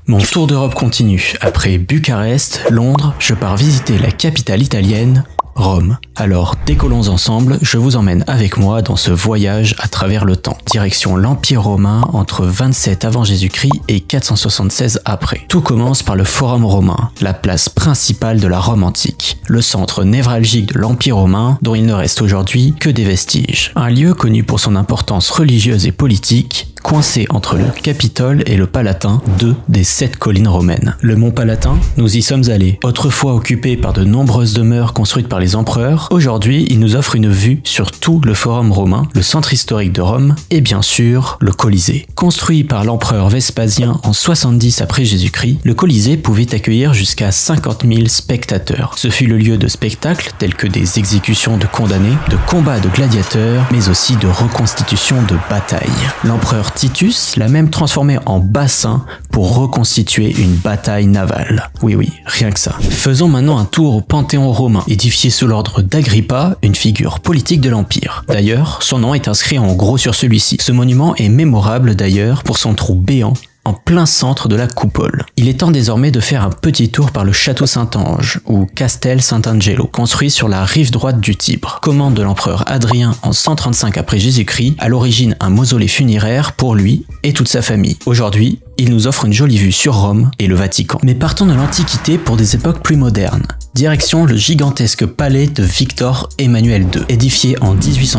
Mon tour d'Europe continue. Après Bucarest, Londres, je pars visiter la capitale italienne, Rome. Alors, décollons ensemble, je vous emmène avec moi dans ce voyage à travers le temps. Direction l'Empire romain entre 27 avant Jésus-Christ et 476 après. Tout commence par le Forum romain, la place principale de la Rome antique, le centre névralgique de l'Empire romain dont il ne reste aujourd'hui que des vestiges. Un lieu connu pour son importance religieuse et politique, coincé entre le Capitole et le Palatin, deux des 7 collines romaines. Le mont Palatin, nous y sommes allés. Autrefois occupé par de nombreuses demeures construites par les empereurs, aujourd'hui il nous offre une vue sur tout le Forum romain, le centre historique de Rome et bien sûr le Colisée. Construit par l'empereur Vespasien en 70 après Jésus-Christ, le Colisée pouvait accueillir jusqu'à 50 000 spectateurs. Ce fut le lieu de spectacles tels que des exécutions de condamnés, de combats de gladiateurs, mais aussi de reconstitutions de batailles. L'empereur Titus l'a même transformé en bassin pour reconstituer une bataille navale. Oui, rien que ça. Faisons maintenant un tour au Panthéon romain, édifié sous l'ordre d'Agrippa, une figure politique de l'Empire. D'ailleurs, son nom est inscrit en gros sur celui-ci. Ce monument est mémorable d'ailleurs pour son trou béant en plein centre de la coupole. Il est temps désormais de faire un petit tour par le château Saint-Ange, ou Castel Sant'Angelo, construit sur la rive droite du Tibre. Commande de l'empereur Adrien en 135 après Jésus-Christ, à l'origine un mausolée funéraire pour lui et toute sa famille. Aujourd'hui, il nous offre une jolie vue sur Rome et le Vatican. Mais partons de l'Antiquité pour des époques plus modernes. Direction le gigantesque palais de Victor Emmanuel II, édifié en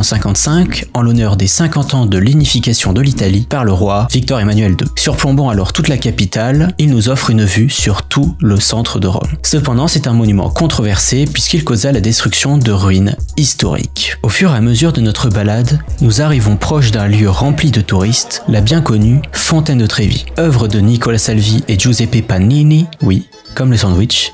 1855 en l'honneur des 50 ans de l'unification de l'Italie par le roi Victor Emmanuel II. Surplombant alors toute la capitale, il nous offre une vue sur tout le centre de Rome. Cependant, c'est un monument controversé puisqu'il causa la destruction de ruines historiques. Au fur et à mesure de notre balade, nous arrivons proche d'un lieu rempli de touristes, la bien connue Fontaine de Trévi, œuvre de Nicola Salvi et Giuseppe Panini, oui, comme le sandwich.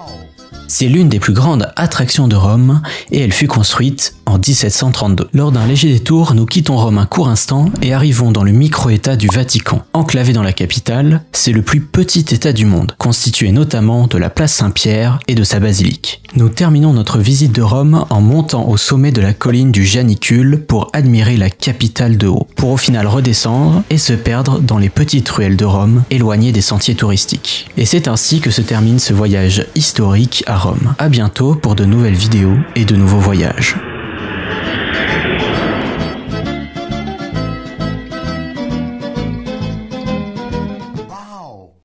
C'est l'une des plus grandes attractions de Rome et elle fut construite en 1732. Lors d'un léger détour, nous quittons Rome un court instant et arrivons dans le micro-état du Vatican. Enclavé dans la capitale, c'est le plus petit état du monde, constitué notamment de la place Saint-Pierre et de sa basilique. Nous terminons notre visite de Rome en montant au sommet de la colline du Janicule pour admirer la capitale de haut, pour au final redescendre et se perdre dans les petites ruelles de Rome, éloignées des sentiers touristiques. Et c'est ainsi que se termine ce voyage historique à Rome. À bientôt pour de nouvelles vidéos et de nouveaux voyages.